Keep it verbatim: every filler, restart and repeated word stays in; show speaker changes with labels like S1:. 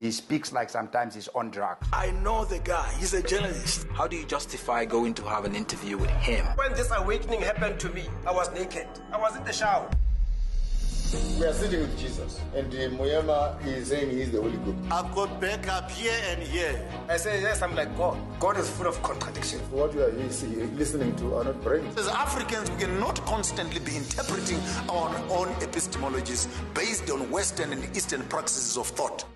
S1: He speaks like sometimes he's on drugs.
S2: I know the guy. He's a journalist. How do you justify going to have an interview with him?
S3: When this awakening happened to me, I was naked. I was in the shower.
S4: We are sitting with Jesus, and uh, Muyama is saying he's the Holy Ghost.
S5: I've got backup here and here.
S3: I say, yes, I'm like God. God is full of contradictions.
S4: What you are listening to are not brains.
S5: As Africans, we cannot constantly be interpreting our own epistemologies based on Western and Eastern practices of thought.